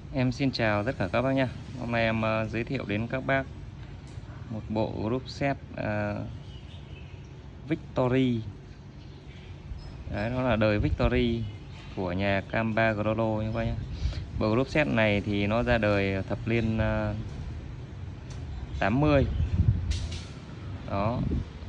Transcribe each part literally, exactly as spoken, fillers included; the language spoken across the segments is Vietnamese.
Em xin chào tất cả các bác nha. Hôm nay em uh, giới thiệu đến các bác một bộ group set uh, Victory. Đấy, nó là đời Victory của nhà Camba Grolo nha các bác nhé. Bộ group set này thì nó ra đời thập niên uh, tám mươi. Đó.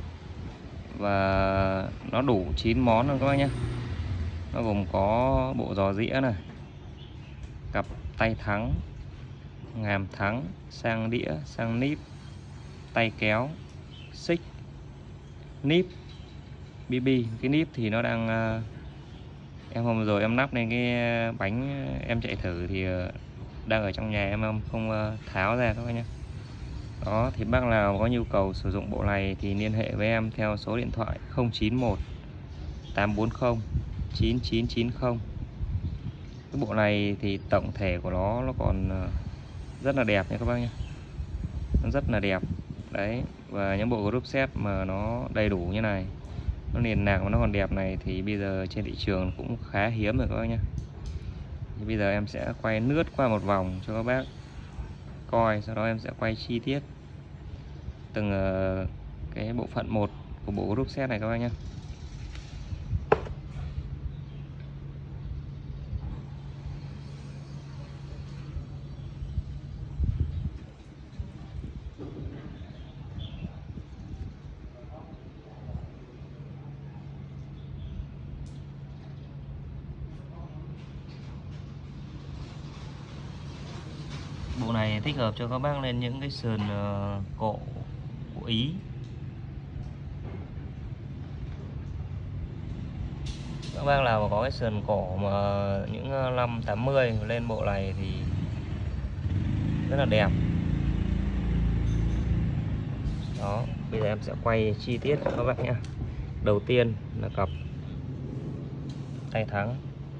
Và nó đủ chín món luôn các bác nhé. Nó gồm có bộ giò dĩa này, cặp tay thắng, ngàm thắng, sang đĩa, sang níp, tay kéo, xích, níp, bê bê. Cái níp thì nó đang uh, em hôm rồi em nắp lên cái bánh em chạy thử thì uh, đang ở trong nhà em không, không uh, tháo ra các bác nhé. Đó, thì bác nào có nhu cầu sử dụng bộ này thì liên hệ với em theo số điện thoại không chín một tám bốn không chín chín chín không. Cái bộ này thì tổng thể của nó nó còn uh, rất là đẹp nha các bác nhé. Nó rất là đẹp đấy. Và những bộ group set mà nó đầy đủ như này, nó liền lạc mà nó còn đẹp này thì bây giờ trên thị trường cũng khá hiếm rồi các bác nhé. Thì bây giờ em sẽ quay lướt qua một vòng cho các bác coi, sau đó em sẽ quay chi tiết từng uh, cái bộ phận một của bộ group set này các bác nhé. Bộ này thích hợp cho các bác lên những cái sườn uh, cổ của Ý. Các bác nào mà có cái sườn cổ mà những năm tám mươi lên bộ này thì rất là đẹp. Đó, bây giờ em sẽ quay chi tiết cho các bác nhé. Đầu tiên là cặp tay thắng.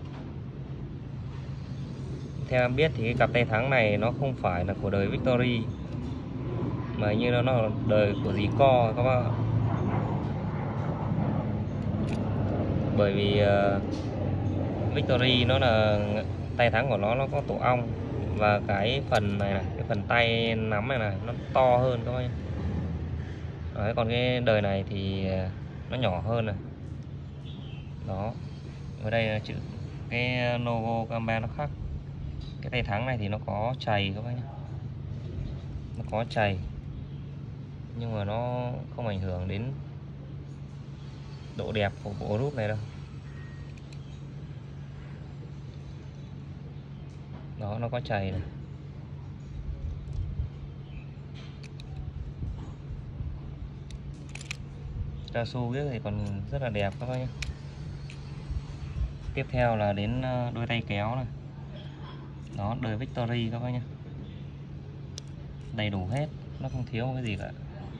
Theo em biết thì cái cặp tay thắng này nó không phải là của đời Victory, mà như nó là đời của dì Co các bác. Bởi vì uh, Victory nó là tay thắng của nó nó có tổ ong, và cái phần này này, cái phần tay nắm này này nó to hơn các bác nhé. Đấy, còn cái đời này thì nó nhỏ hơn này. Đó, ở đây là chữ cái logo Camba nó khác. Cái tay thắng này thì nó có chày các bác nhé, nó có chày nhưng mà nó không ảnh hưởng đến độ đẹp của bộ group này đâu. Đó, nó có chày này. Cao su biết thì còn rất là đẹp các bác nhé. Tiếp theo là đến đôi tay kéo này. Đó, đời Victory các bác nhé. Đầy đủ hết, nó không thiếu một cái gì cả.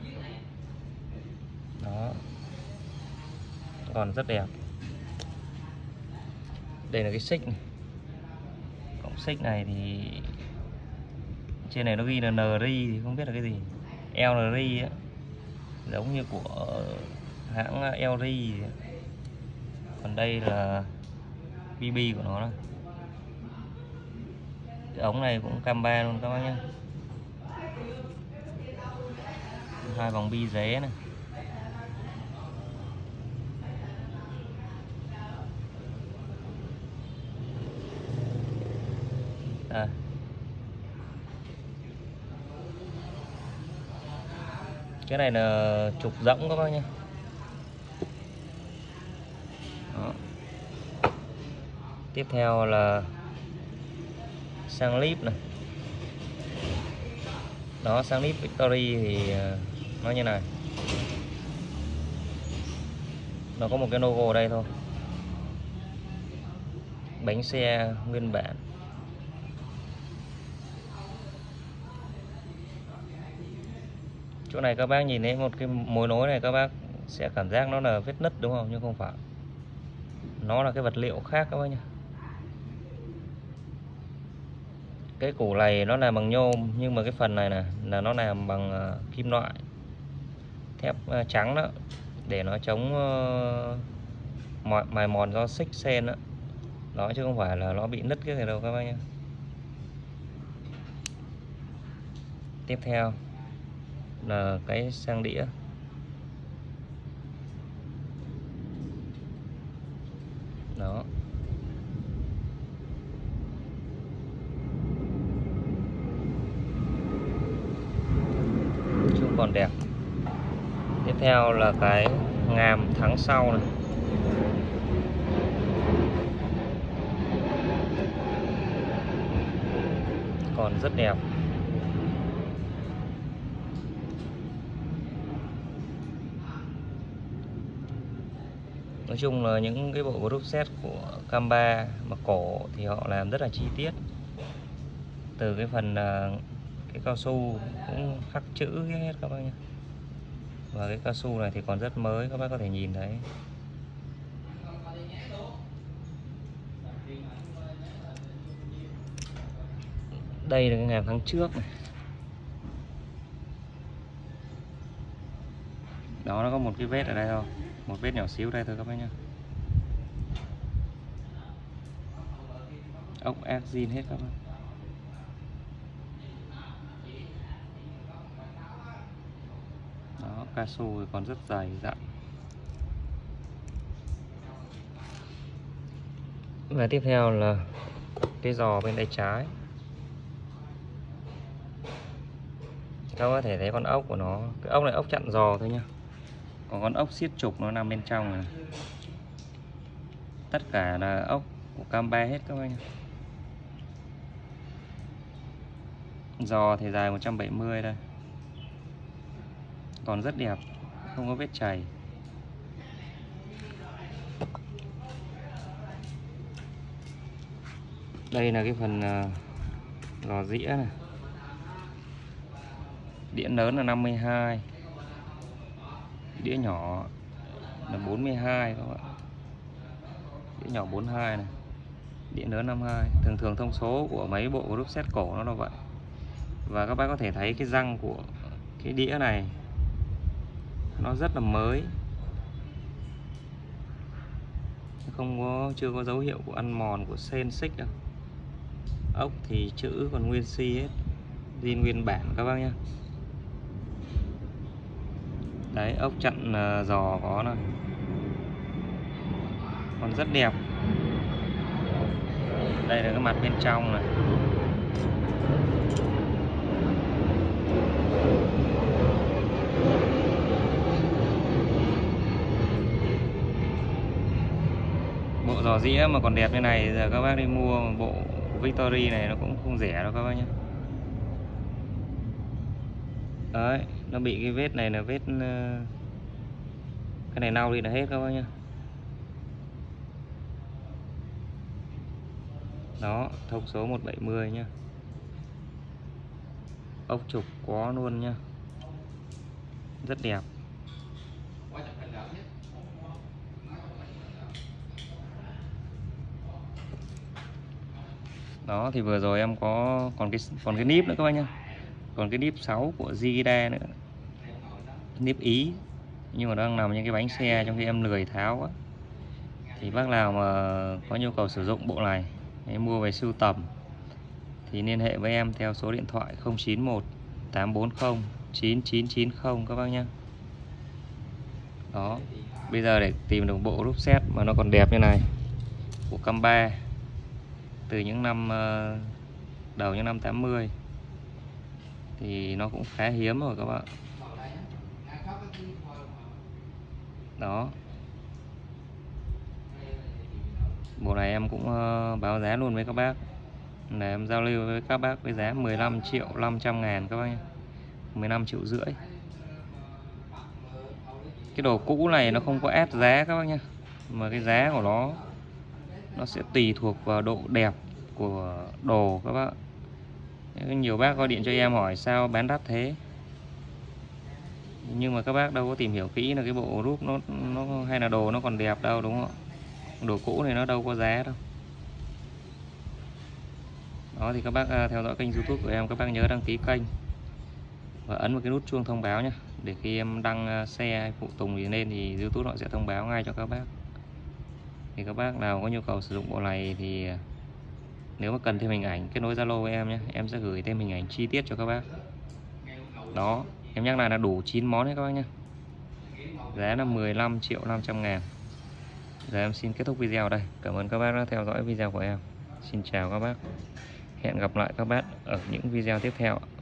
Đó, còn rất đẹp. Đây là cái xích này. Cổng xích này thì trên này nó ghi là en rờ thì không biết là cái gì. lờ rờ ấy, giống như của hãng lờ rờ. Còn đây là bê bê của nó này. Cái ống này cũng Camba luôn các bác nhé. Hai vòng bi ré này. À. Cái này là trục rỗng các bác nhé. Đó. Tiếp theo là sang líp này. Đó, sang líp Victory thì nó như này. Nó có một cái logo ở đây thôi. Bánh xe nguyên bản. Chỗ này các bác nhìn thấy một cái mối nối này, các bác sẽ cảm giác nó là vết nứt đúng không? Nhưng không phải. Nó là cái vật liệu khác các bác nhé. Cái củ này nó làm bằng nhôm, nhưng mà cái phần này này là nó làm bằng uh, kim loại thép uh, trắng đó, để nó chống uh, mài mòn do xích sen đó. Đó, chứ không phải là nó bị nứt cái gì đâu các bác nhé. Tiếp theo là cái sang đĩa. Đó. Chung còn đẹp. Tiếp theo là cái ngàm thắng sau này. Còn rất đẹp. Nói chung là những cái bộ group set của Kamba mà cổ thì họ làm rất là chi tiết. Từ cái phần cái cao su cũng khắc chữ hết các bác nhé. Và cái cao su này thì còn rất mới, các bác có thể nhìn thấy. Đây là cái ngàm tháng trước này. Đó, nó có một cái vết ở đây thôi, một vết nhỏ xíu đây thôi các bác nhé. Ốc ác zin hết các bác. Đó, cao su còn rất dày dặn. Và tiếp theo là cái giò bên tay trái. Các bác có thể thấy con ốc của nó, cái ốc này ốc chặn giò thôi nhá. Còn con ốc siết trục nó nằm bên trong này. Tất cả là ốc của Kamba hết các bác nhá. Giò thì dài một trăm bảy mươi đây. Còn rất đẹp, không có vết chảy. Đây là cái phần gò dĩa này. Đĩa lớn là năm mươi hai, đĩa nhỏ là bốn mươi hai các bạn. Đĩa nhỏ bốn mươi hai này, đĩa lớn năm mươi hai. Thường thường thông số của mấy bộ group set cổ nó là vậy. Và các bác có thể thấy cái răng của cái đĩa này nó rất là mới, không có chưa có dấu hiệu của ăn mòn của sên xích đâu. Ốc thì chữ còn nguyên si hết, zin nguyên bản các bác nhé. Đấy, ốc chặn uh, giò có này, còn rất đẹp. Đây là cái mặt bên trong này. Bộ giò dĩa mà còn đẹp như này, giờ các bác đi mua bộ Victory này nó cũng không rẻ đâu các bác nhé. Đấy, nó bị cái vết này là vết uh, cái này nâu đi là hết các bác nhé. Đó, thông số một bảy mươi nhá. Ốc trục có luôn nhá. Rất đẹp. Đó thì vừa rồi em có còn cái còn cái níp nữa các bác nhá. Còn cái níp sáu của Zigida nữa. Níp Ý. Nhưng mà đang nằm những cái bánh xe trong khi em lười tháo quá. Thì bác nào mà có nhu cầu sử dụng bộ này, em mua về sưu tầm thì liên hệ với em theo số điện thoại không chín một tám bốn không chín chín chín không các bác nhé. Đó, bây giờ để tìm được bộ group set mà nó còn đẹp như này của Kamba từ những năm đầu những năm tám mươi thì nó cũng khá hiếm rồi các bạn. Đó, bộ này em cũng báo giá luôn với các bác, để em giao lưu với các bác với giá mười lăm triệu năm trăm ngàn các bác nhé. mười lăm triệu rưỡi. Cái đồ cũ này nó không có ép giá các bác nhé, mà cái giá của nó nó sẽ tùy thuộc vào độ đẹp của đồ các bác. Nhiều bác gọi điện cho em hỏi sao bán đắt thế, nhưng mà các bác đâu có tìm hiểu kỹ là cái bộ group nó nó hay là đồ nó còn đẹp đâu, đúng không? Đồ cũ này nó đâu có giá đâu. Đó thì các bác theo dõi kênh YouTube của em, các bác nhớ đăng ký kênh và ấn vào cái nút chuông thông báo nhé, để khi em đăng xe hay phụ tùng gì lên thì YouTube họ sẽ thông báo ngay cho các bác. Thì các bác nào có nhu cầu sử dụng bộ này thì nếu mà cần thêm hình ảnh, kết nối Zalo với em nhé, em sẽ gửi thêm hình ảnh chi tiết cho các bác. Đó, em nhắc lại là đủ chín món đấy các bác nhé. Giá là mười lăm triệu năm trăm ngàn. Giờ em xin kết thúc video đây. Cảm ơn các bác đã theo dõi video của em. Xin chào các bác. Hẹn gặp lại các bác ở những video tiếp theo.